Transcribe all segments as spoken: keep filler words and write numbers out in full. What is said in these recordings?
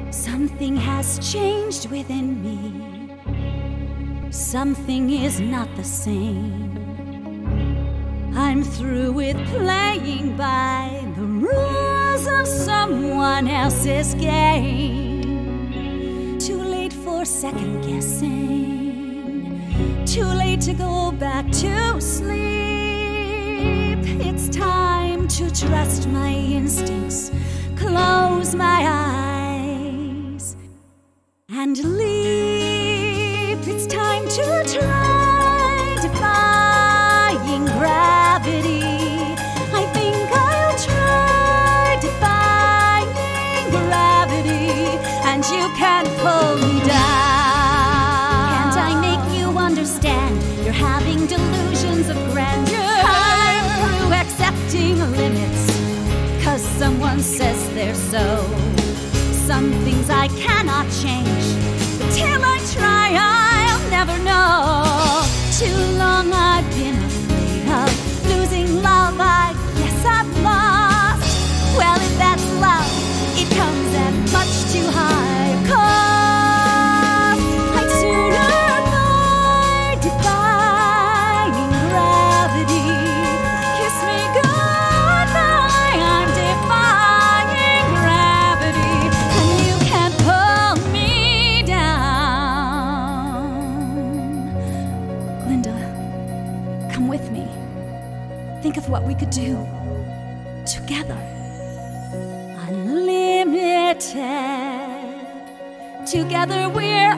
Something has changed within me. Something is not the same. I'm through with playing by the rules of someone else's game. Too late for second guessing. Too late to go back to sleep. It's time to trust my instincts, close my eyes, and leap. It's time to try defying gravity. I think I'll try defying gravity, and you can't pull me down. Can't I make you understand? You're having delusions of grandeur. I'm through accepting limits, 'cause someone says they're so. Some things I cannot change, but till I try, I'll never know. Too long I've been afraid of losing love. I guess I've lost. Well, if that's love, it comes at much too high a cost. I'd sooner die defying gravity. Kiss me goodbye, I'm defying gravity, and you can't pull me down. Glinda, come with me. Think of what we could do together. Unlimited. Together we're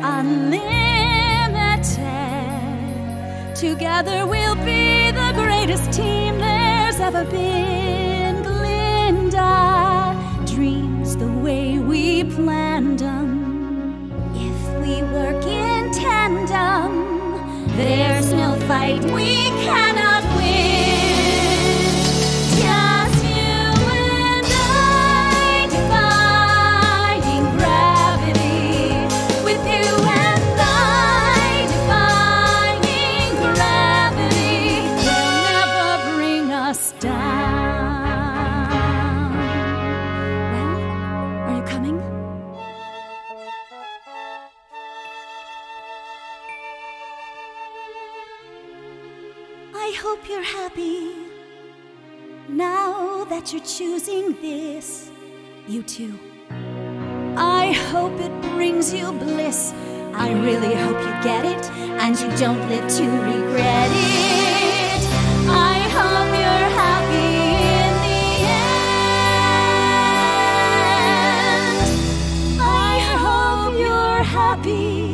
unlimited. Together we'll be the greatest team there's ever been. Glinda, dreams the way we planned them. If we work in tandem, there's no fight we cannot win. Just you and I defying gravity. With you and I defying gravity. They'll never bring us down. Well, are you coming? I hope you're happy now that you're choosing this. You too. I hope it brings you bliss. I really hope you get it and you don't live to regret it. I hope you're happy in the end. I hope you're happy.